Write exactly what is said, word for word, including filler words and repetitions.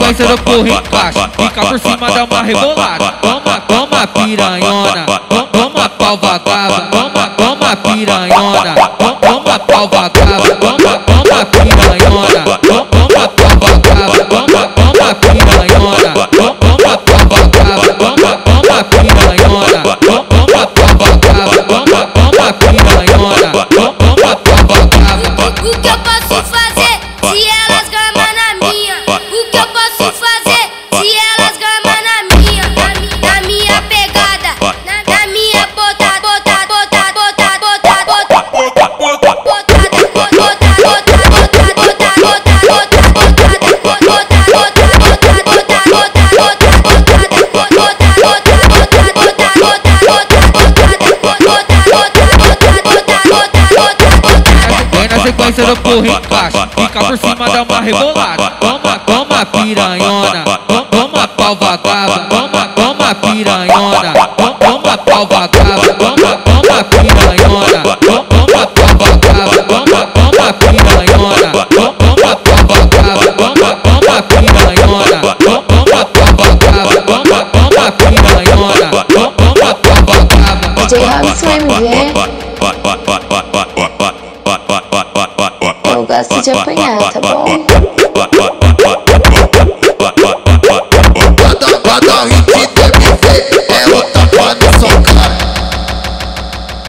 sequência do porro encaixa, fica por cima, dá uma rebolada. Toma, toma piranhona, toma pau vagaba. Toma, toma piranhona, toma pau vagaba. Toma, toma piranhona, toma pau vagaba. Toma, toma piranhona, toma pau vagaba. Toma, toma piranhona, toma pau vagaba. Toma, toma piranhona, toma pau vagaba. O que eu posso fazer se elas gamam na minha? O que eu posso fazer se elas gamam na minha? Na minha pegada, na minha botada, botada, botada, botada, botada, botada, botada, na sequência do porro encaixa, fica por cima, dá uma rebolada. Toma, toma piranhona, toma pau vagaba. Toma, toma piranhona, toma pau vagaba. Toma, toma piranhona, toma pau vagaba. Toma, toma piranhona, toma pau vagaba. Toma, toma piranhona, toma pau vagaba. Toma, toma piranhona, toma pau vagaba. D J Robson M V, eu gosto de apanhar, tá bom?